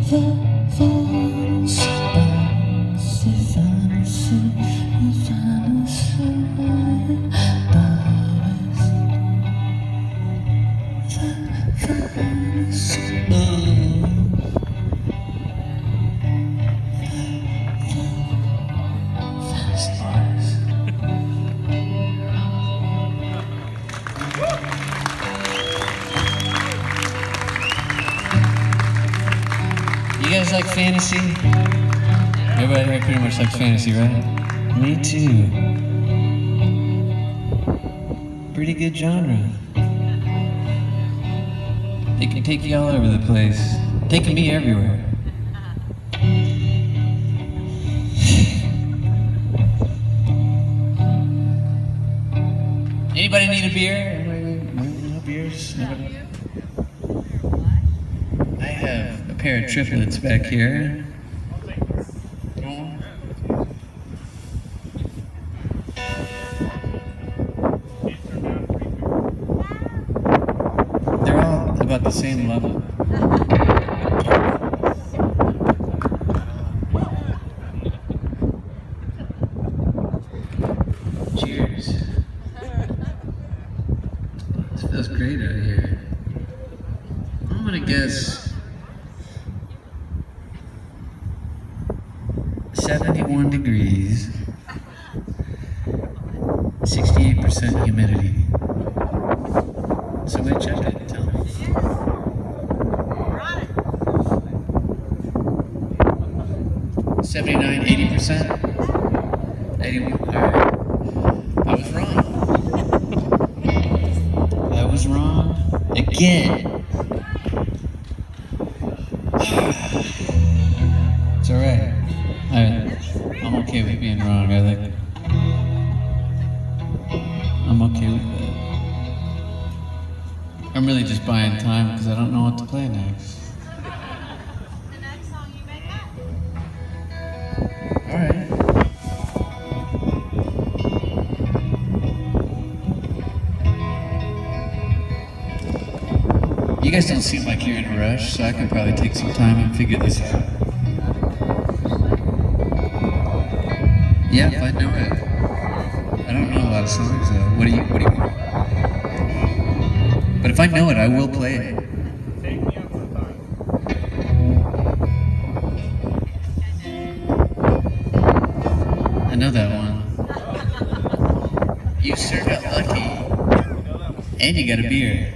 You guys like fantasy? Everybody here pretty much likes fantasy, right? Me too. Pretty good genre. They can take you all over the place. Taking me everywhere. Anybody need a beer? Anybody, no beers? Nobody? I have a pair of triplets back here. They're all about the same level. Cheers. This feels great out here. I'm gonna guess 71 degrees, 68% humidity. So wait, check it, tell me. 79, 80%? 81, all right. I was wrong. I was wrong again. It's all right. I'm okay with being wrong. I'm okay with that. I'm really just buying time because I don't know what to play next. The next song you make up. All right. You guys don't seem like you're in a rush, so I can probably take some time and figure this out. Yeah, if I know it. I don't know a lot of songs though. What do you want? But if I know it, I will play it. Take me up for time. I know that one. You sure got lucky. And you got a beer.